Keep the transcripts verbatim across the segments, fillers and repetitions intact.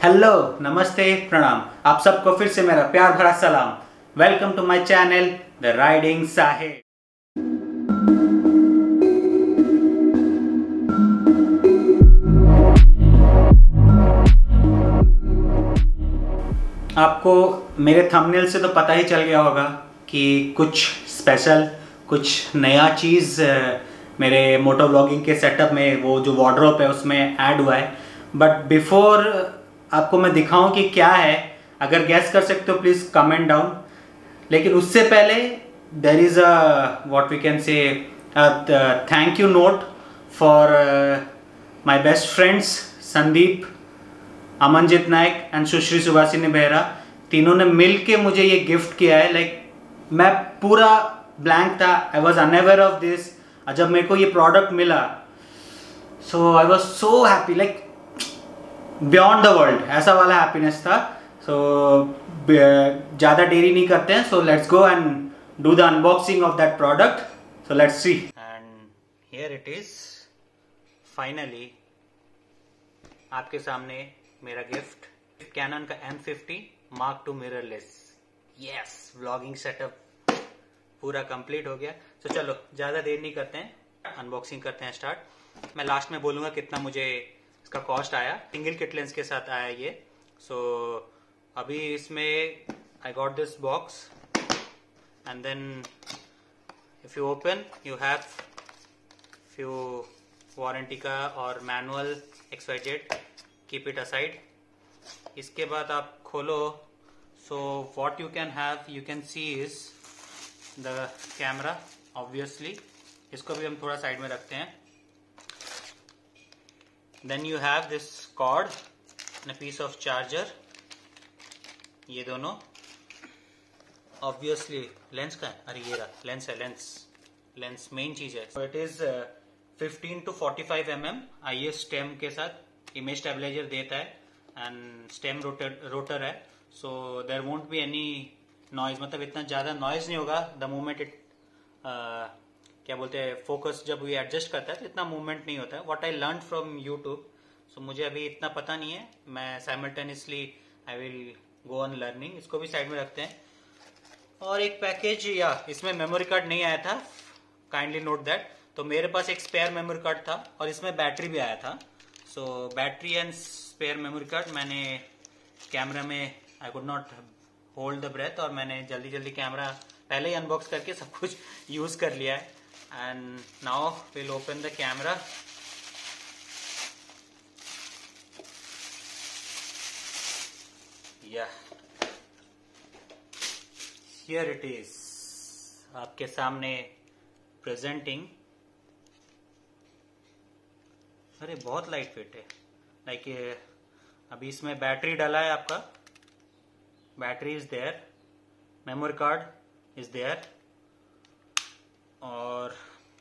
Hello, नमस्ते, प्रणाम। आप सबको फिर से मेरा प्यार भरा सलाम। Welcome to my channel the riding Sahib. आपको मेरे थंबनेल से तो पता ही चल गया होगा कि कुछ स्पेशल, कुछ नया चीज़ मेरे मोटो व्लॉगिंग के सेटअप में, वो जो वार्डरोब है उसमें ऐड हुआ है। बट बिफोर आपको मैं दिखाऊं कि क्या है, अगर गैस कर सकते हो प्लीज़ कमेंट डाउन। लेकिन उससे पहले there is a what we can say thank you note for my best friends Sandeep, Amanjeet Nayak and Sushri Subhashini Behera. तीनों ने मिल के मुझे ये गिफ्ट किया है। लाइक like, मैं पूरा ब्लैंक था, I was unaware of this. जब मेरे को ये प्रोडक्ट मिला so I was so happy, like beyond the world, ऐसा वाला हैप्पीनेस था। सो ज़्यादा देरी नहीं करते हैं, so let's go and do the unboxing of that product. So let's see. And here it is finally आपके सामने मेरा गिफ्ट, कैनन का M fifty mark two mirrorless. Yes, vlogging setup पूरा कंप्लीट हो गया। तो so, चलो ज़्यादा देर नहीं करते हैं, अनबॉक्सिंग करते हैं स्टार्ट। मैं लास्ट में बोलूँगा कितना मुझे इसका कॉस्ट आया। सिंगल किट लेंस के साथ आया ये। सो so, अभी इसमें I got this box and then if you open you have few warranty का और manual X Y Z, keep it aside. इसके बाद आप खोलो, so what you can have, you can see is the camera obviously. इसको भी हम थोड़ा साइड में रखते हैं। Then you have this cord and a piece of charger, ये दोनों ऑब्वियसली। लेंस का है, अरे ये रहा लेंस है, लेंस लेंस मेन चीज है। It is fifteen to forty five M M I S stem के साथ इमेज स्टेबलाइजर देता है एंड स्टेम रोटर रोटर है। So there won't be any noise, मतलब इतना ज्यादा नॉइज नहीं होगा द मोमेंट इट क्या बोलते हैं फोकस, जब ये एडजस्ट करता है तो इतना मूवमेंट नहीं होता है। What I learn from YouTube. So मुझे अभी इतना पता नहीं है, मैं simultaneously I will go on learning. इसको भी साइड में रखते हैं। और एक पैकेज, या इसमें मेमोरी कार्ड नहीं आया था, काइंडली नोट दैट। तो मेरे पास एक स्पेयर मेमोरी कार्ड था और इसमें बैटरी भी आया था। So battery and spare memory card मैंने कैमरा में, I could not hold the breath, और मैंने जल्दी जल्दी कैमरा पहले ही अनबॉक्स करके सब कुछ यूज कर लिया है। And now will open the camera. या हियर इट इज आपके सामने प्रेजेंटिंग। अरे बहुत लाइट वेट है। लाइक like, अभी इसमें बैटरी डाला है आपका, battery is there, memory card is there, और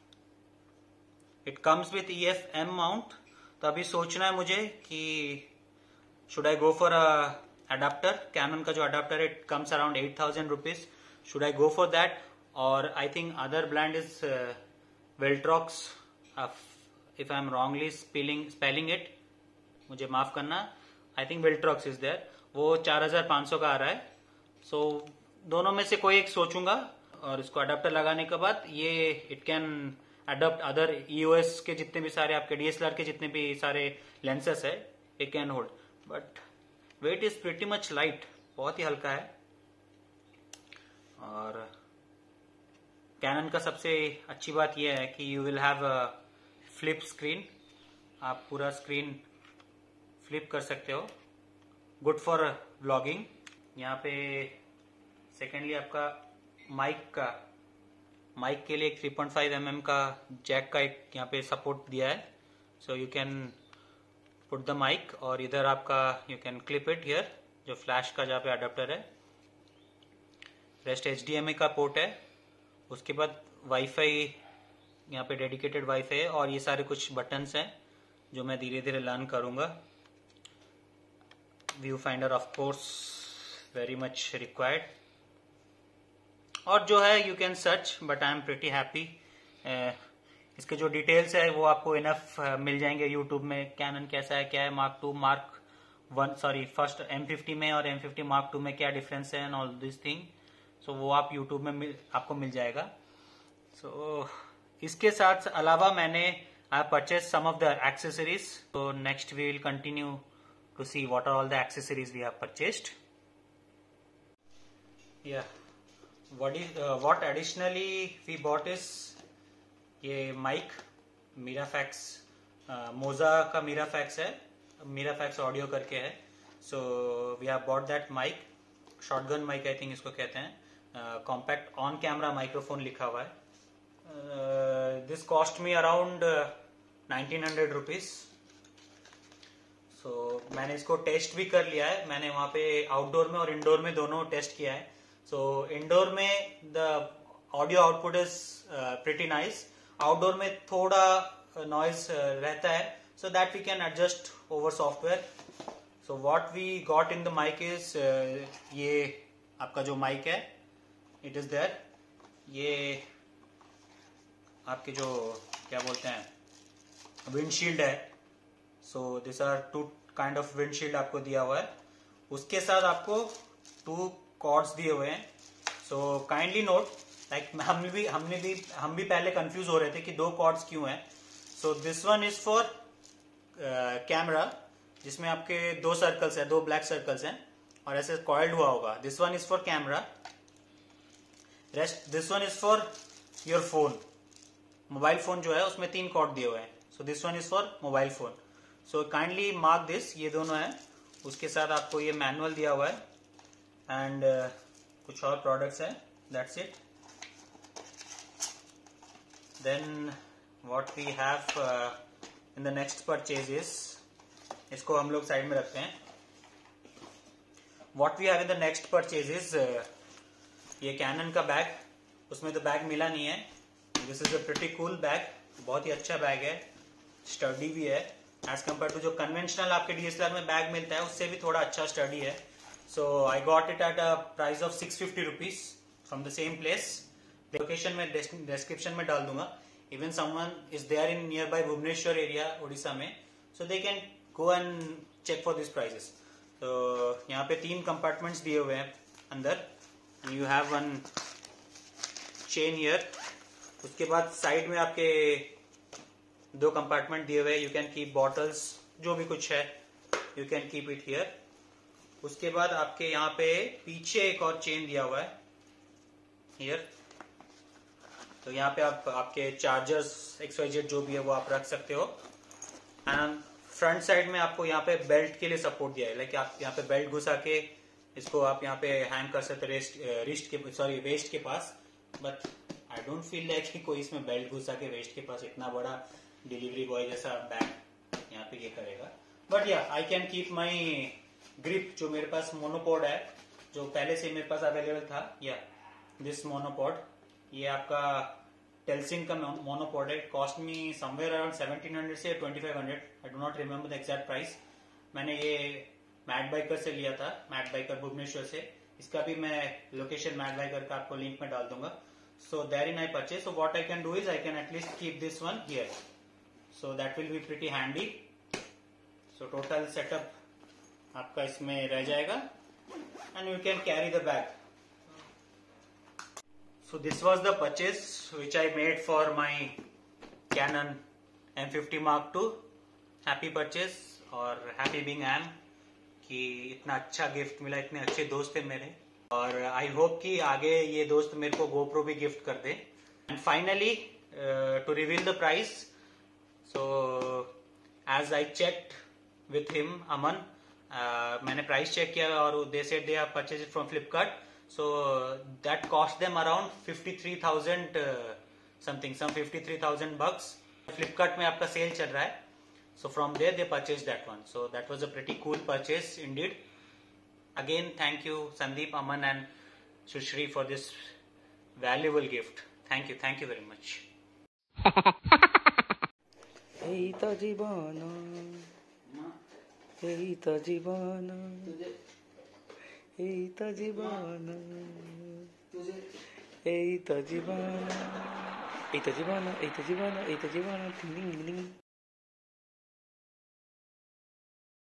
it comes with E F M mount. तो अभी सोचना है मुझे कि should I go for a adapter. Canon का जो अडाप्टर है it comes around at thousand rupees. Should I go for that, और I think other brand is Viltrox, if I am wrongly spelling spelling it, मुझे माफ करना। I think Viltrox is there, वो चार हजार पांच सौ का आ रहा है। सो so, दोनों में से कोई एक सोचूंगा, और इसको अडाप्टर लगाने के बाद ये it can adopt other E O S के जितने भी सारे आपके डी एस एल आर के जितने भी सारे लेंसेस है, it can hold. But weight is pretty much light, बहुत ही हल्का है। और कैनन का सबसे अच्छी बात यह है कि you will have a flip screen, आप पूरा स्क्रीन फ्लिप कर सकते हो, गुड फॉर व्लॉगिंग। यहाँ पे सेकेंडली आपका माइक का माइक के लिए एक three point five M M का जैक का एक यहाँ पे सपोर्ट दिया है। So you can put the mic, और इधर आपका you can clip it here, जो फ्लैश का जहाँ पे अडाप्टर है। Rest H D M I का पोर्ट है। उसके बाद वाईफाई, यहाँ पे डेडिकेटेड वाईफाई है, और ये सारे कुछ बटन्स हैं जो मैं धीरे धीरे लर्न करूंगा। Viewfinder of course very much required, और जो है you can search, but I am pretty happy. इसके जो डिटेल्स है वो आपको इनफ मिल जाएंगे यूट्यूब में, कैनन कैसा है, क्या है, mark two, mark one sorry first M fifty में और एम फिफ्टी मार्क टू में क्या डिफरेंस है and all this thing, so वो आप यूट्यूब में मिल, आपको मिल जाएगा। सो so, इसके साथ अलावा मैंने I purchase some of the accessories. So next we will continue to see what are all the accessories we have purchased. या what is what additionally we bought is ये माइक मीराफैक्स, मोजा का Mirfak है, Mirfak audio करके है। So we have bought that mic, shotgun mic I think इसको कहते हैं, compact on camera microphone लिखा हुआ है। This cost me around nineteen hundred rupees. So मैंने इसको टेस्ट भी कर लिया है, मैंने वहां पे आउटडोर में और इंडोर में दोनों टेस्ट किया है। सो इंडोर में the audio output is pretty nice, outdoor में थोड़ा नॉइज रहता है, so that we can adjust over software. So what we got in the mic is, ये आपका जो माइक है इट इज देयर, ये आपके जो क्या बोलते हैं विंडशील्ड है। So this are two kind of windshield आपको दिया हुआ है, उसके साथ आपको टू कॉर्ड्स दिए हुए हैं। सो काइंडली नोट, लाइक हमने भी हमने भी हम भी पहले कंफ्यूज हो रहे थे कि दो कॉर्ड्स क्यों हैं। So this one is for camera, जिसमें आपके दो सर्कल्स हैं, दो ब्लैक सर्कल्स हैं और ऐसे कॉइल्ड हुआ होगा। This one is for camera, rest this one is for your phone, mobile phone जो है उसमें तीन कॉर्ड दिए हुए हैं। So this one is for mobile phone. So kindly mark this, ये दोनों हैं। उसके साथ आपको ये मैनुअल दिया हुआ है एंड uh, कुछ और प्रोडक्ट्स हैं, that's it. Then what we have in the next purchase is, इसको हम लोग साइड में रखते हैं। What we have in the next purchase is ये कैनन का बैग, उसमें तो बैग मिला नहीं है। This is a pretty cool bag, बहुत ही अच्छा बैग है, स्टडी भी है एज कम्पेयर टू जो कन्वेंशनल आपके डीएसएलआर में बैग मिलता है उससे भी थोड़ा अच्छा स्टडी है। So I got it at a price of six fifty rupees from the same place. Location में डिस्क्रिप्शन में डाल दूंगा। Even someone is there in nearby Bhubaneswar area Orissa में, so they can go and check for this prices. तो यहाँ पे तीन compartments दिए हुए हैं अंदर, you have one chain here. उसके बाद साइड में आपके दो कंपार्टमेंट दिए हुए हैं, यू कैन कीप बॉटल्स, जो भी कुछ है you can keep it here. उसके बाद आपके यहाँ पे पीछे एक और चेन दिया हुआ है हियर, तो यहाँ पे आप आपके चार्जर्स एक्स वाई जेड जो भी है वो आप रख सकते हो। एंड फ्रंट साइड में आपको यहाँ पे बेल्ट के लिए सपोर्ट दिया है, लाइक आप यहाँ पे बेल्ट घुसा के इसको आप यहाँ पे हैंग कर सकते रिस्ट रिस्ट के सॉरी वेस्ट के पास। But I don't feel like कि कोई इसमें बेल्ट घुसा के वेस्ट के पास इतना बड़ा डिलीवरी बॉय जैसा बैग यहाँ पे ये करेगा। बट या I can keep my grip, जो मेरे पास मोनोपोड है, जो पहले से मेरे पास अवेलेबल था, या दिस मोनोपोड, ये आपका टेलसिंग का मोनोपोड है। Cost me somewhere around seventeen hundred से twenty five hundred, I do not remember the exact price. मैंने ये मैट बाइकर से लिया था, मैट बाइकर भुवनेश्वर से। इसका भी मैं लोकेशन मैट बाइकर का आपको लिंक में डाल दूंगा। So there in I purchase. So what I can do is I can at least keep this one here, so that will be pretty handy. So total setup आपका इसमें रह जाएगा and you can carry the bag. So this was the purchase which I made for my Canon M fifty Mark two. Happy purchase और happy being I am कि इतना अच्छा gift मिला, इतने अच्छे दोस्त थे मेरे, और आई होप कि आगे ये दोस्त मेरे को GoPro भी गिफ्ट कर दे। And finally to reveal the price, so as I checked with him Aman, मैंने प्राइस चेक किया और they said they have purchase it from Flipkart. So that cost them around fifty-three thousand uh, something, some fifty-three thousand bucks. Flipkart में आपका cell चल रहा है, so from there they purchased that one. So that was a pretty cool purchase indeed. Again, thank you Sandeep, Aman and Sushri for this valuable gift. Thank you, thank you very much. এই তো জীবন, এই তো জীবন, এই তো জীবন, এই তো জীবন, এই তো জীবন, এই তো জীবন, এই তো জীবন,